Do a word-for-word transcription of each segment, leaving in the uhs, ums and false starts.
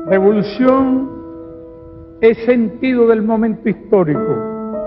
Revolución es sentido del momento histórico,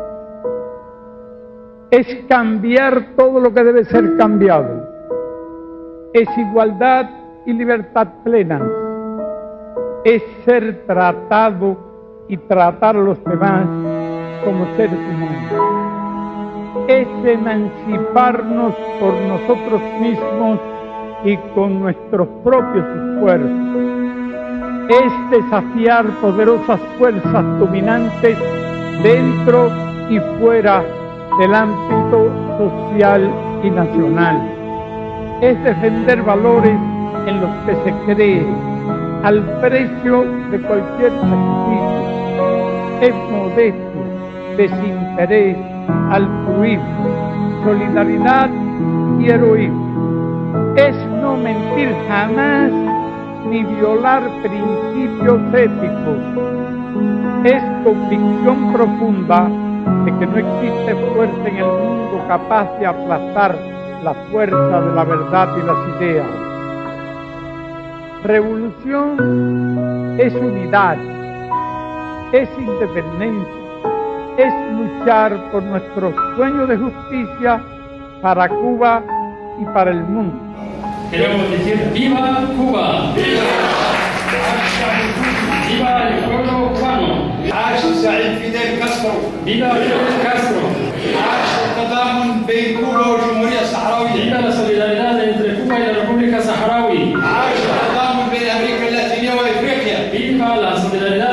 es cambiar todo lo que debe ser cambiado, es igualdad y libertad plena, es ser tratado y tratar a los demás como seres humanos, es emanciparnos por nosotros mismos y con nuestros propios esfuerzos, es desafiar poderosas fuerzas dominantes dentro y fuera del ámbito social y nacional, es defender valores en los que se cree al precio de cualquier sacrificio, es modesto, desinterés, altruismo, solidaridad y heroísmo, es no mentir jamás ni violar principios éticos, es convicción profunda de que no existe fuerza en el mundo capaz de aplastar la fuerza de la verdad y las ideas. Revolución es unidad, es independencia, es luchar por nuestro sueño de justicia para Cuba y para el mundo. Queremos decir ¡viva Cuba! ¡Viva! ¡Viva el pueblo cubano! عاش الزعيم فيدل كاسترو. ¡Viva Fidel Castro! عاش التضامن بين كوبا والجمهورية الصحراوية. ¡Viva la solidaridad entre Cuba y la República Saharaui! عاش التضامن بين أمريكا اللاتينية وإفريقيا. ¡Viva la solidaridad